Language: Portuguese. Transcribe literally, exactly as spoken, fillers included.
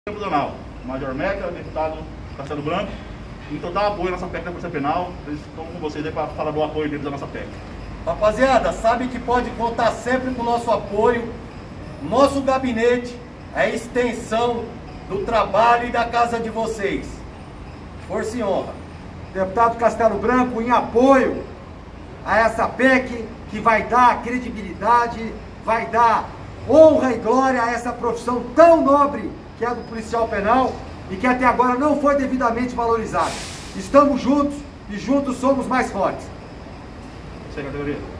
Tribunal, Major Meca, deputado Castelo Branco, em total apoio à nossa P E C da Polícia Penal. Eles estão com vocês aí para falar do apoio deles à nossa P E C. Rapaziada, sabe que pode contar sempre com o nosso apoio. Nosso gabinete é a extensão do trabalho e da casa de vocês. Força e honra. Deputado Castelo Branco, em apoio a essa P E C que vai dar credibilidade, vai dar honra e glória a essa profissão tão nobre que é a do policial penal e que até agora não foi devidamente valorizada. Estamos juntos e juntos somos mais fortes. Secretaria.